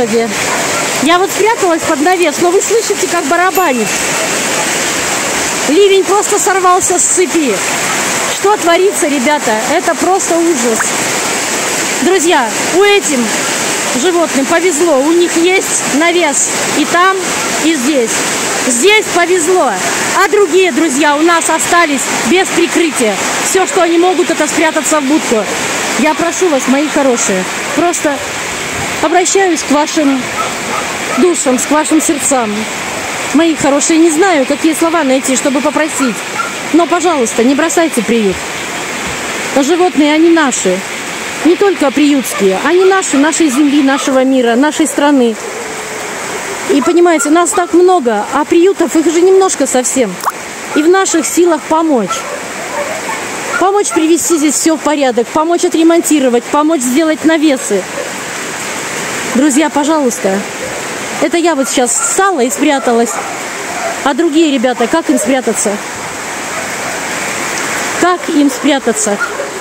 Господи. Я вот спряталась под навес, но вы слышите, как барабанит. Ливень просто сорвался с цепи. Что творится, ребята? Это просто ужас. Друзья, у этим животным повезло. У них есть навес и там, и здесь. Здесь повезло. А другие, друзья, у нас остались без прикрытия. Все, что они могут, это спрятаться в будку. Я прошу вас, мои хорошие, просто обращаюсь к вашим душам, к вашим сердцам. Мои хорошие, не знаю, какие слова найти, чтобы попросить. Но, пожалуйста, не бросайте приют. Животные, они наши. Не только приютские. Они наши, нашей земли, нашего мира, нашей страны. И, понимаете, нас так много, а приютов их же немножко совсем. И в наших силах помочь. Помочь привести здесь все в порядок, помочь отремонтировать, помочь сделать навесы. Друзья, пожалуйста. Это я вот сейчас встала и спряталась. А другие ребята, как им спрятаться? Как им спрятаться?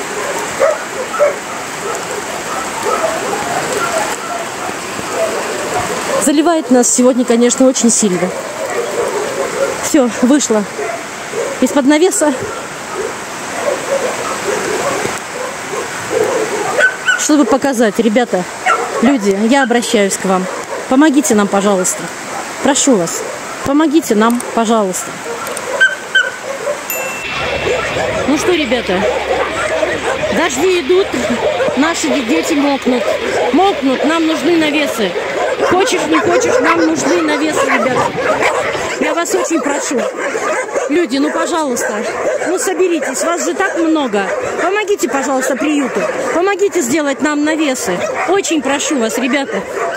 Заливает нас сегодня, конечно, очень сильно. Все, вышла из-под навеса. Чтобы показать, ребята, люди, я обращаюсь к вам. Помогите нам, пожалуйста. Прошу вас, помогите нам, пожалуйста. Ну что, ребята, дожди идут, наши дети мокнут. Мокнут, нам нужны навесы. Хочешь, не хочешь, нам нужны навесы, ребята. Я вас очень прошу. Люди, ну, пожалуйста, ну, соберитесь, вас же так много. Помогите, пожалуйста, приюту. Помогите сделать нам навесы. Очень прошу вас, ребята.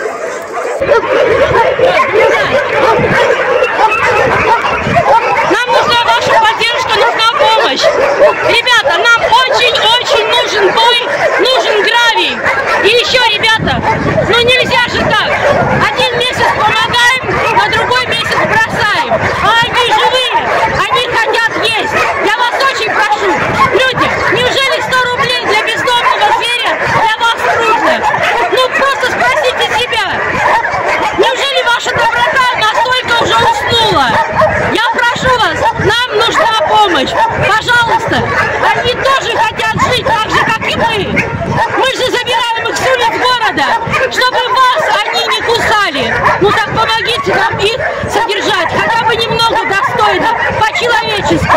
Нам нужна ваша поддержка, нужна помощь. Ребята, нам очень-очень нужен бой, нужен гравий. И еще, ребята, ну нельзя же так. Один месяц помогаем, на другой месяц бросаем. А они живые, они хотят есть. Я вас очень прошу. Люди, неужели 100 рублей для бездомного зверя для вас трудно? Ну просто спросите себя. Неужели ваша доброта настолько уже уснула? Я прошу вас, нам нужна помощь. Пожалуйста, они тоже хотят жить так же, как и мы. Мы же забираем их с улиц города, чтобы вас они не кусали. Ну так помогите нам их содержать, хотя бы немного достойно, по-человечески.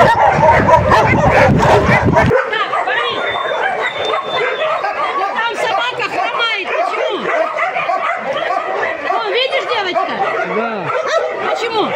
Так, Борис, там собака хромает, почему? О, видишь, девочка? Да. Почему?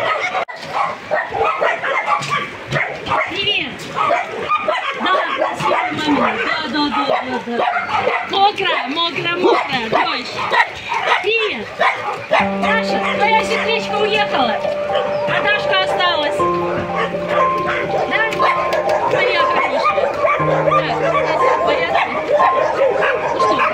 Привет. Да, красивая мамина. Да. Мокрая, дождь. Привет. Даша, твоя сестричка уехала, а Дашка осталась. Да? Моя хорошая. Так, в порядке? Ну что?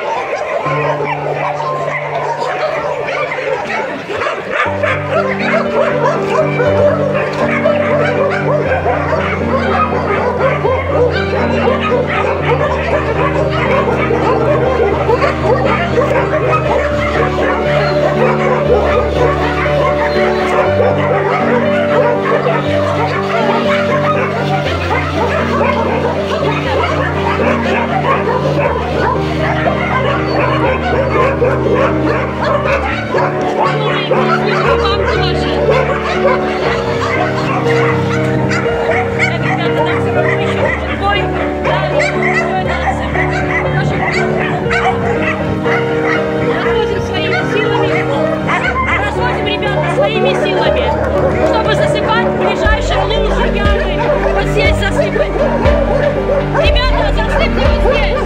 Своими силами, чтобы засыпать ближайшие лужи, ямы, вот здесь засыпать. Ребята, засыпьте вот здесь.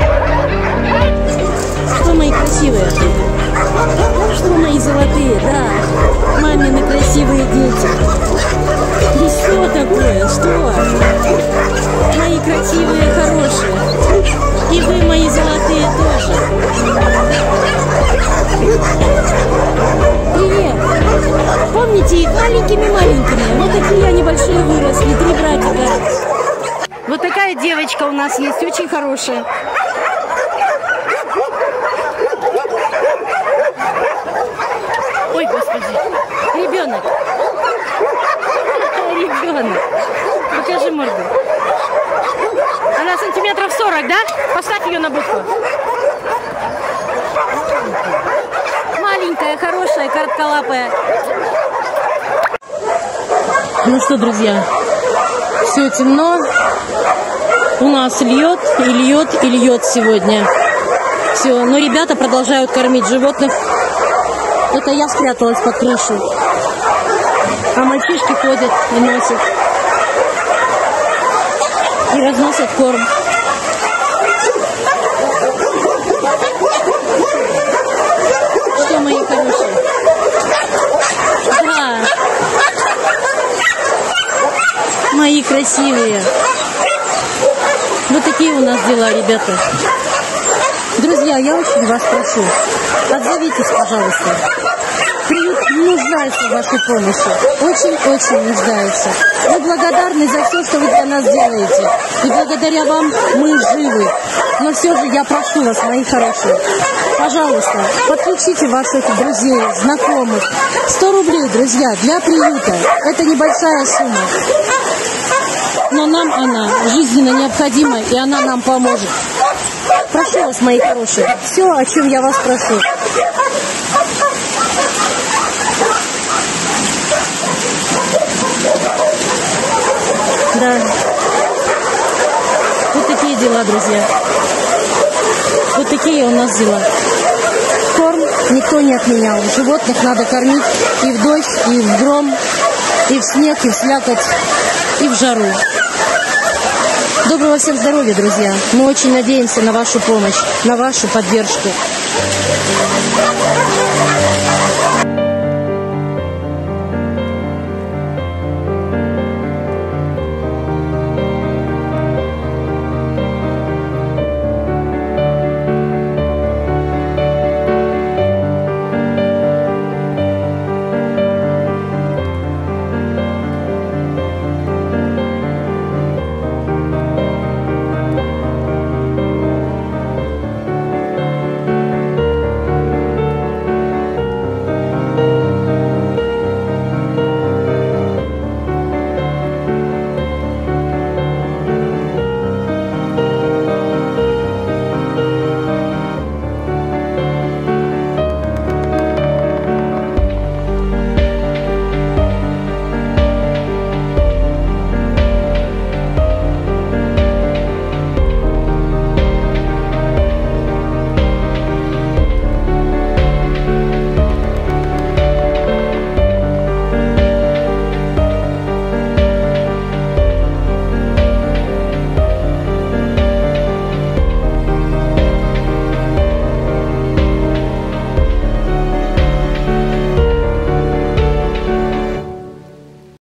Что, мои красивые? Что, мои золотые? Да, мамины красивые дети. И что такое? Что? Мои красивые, хорошие. И вы, мои золотые, тоже. Привет! Помните их маленькими-маленькими? Вот такие они большие выросли, 3 братика. Вот такая девочка у нас есть, очень хорошая. Ой, господи. Ребенок. Ребенок. Покажи морду. Она сантиметров 40, да? Поставь ее на будку. Маленькая, хорошая, коротколапая. Ну что, друзья, все темно. У нас льет и льет и льет сегодня. Все, но ребята продолжают кормить животных. Это я спряталась под крышу. А мальчишки ходят и носят. И разносят корм. Что, мои хорошие? Да. Мои красивые. Вот такие у нас дела, ребята. Друзья, я очень вас прошу, отзовитесь, пожалуйста. Приют нуждается в вашей помощи. Очень-очень нуждается. Мы благодарны за все, что вы для нас делаете. И благодаря вам мы живы. Но все же я прошу вас, мои хорошие, пожалуйста, подключите ваших друзей, знакомых. 100 рублей, друзья, для приюта. Это небольшая сумма. Но нам она жизненно необходима, и она нам поможет. Прошу вас, мои хорошие, все, о чем я вас прошу. Да. Вот такие дела, друзья. Вот такие у нас дела. Корм никто не отменял. Животных надо кормить и в дождь, и в гром, и в снег, и в слякоть, и в жару. Доброго всем здоровья, друзья. Мы очень надеемся на вашу помощь, на вашу поддержку.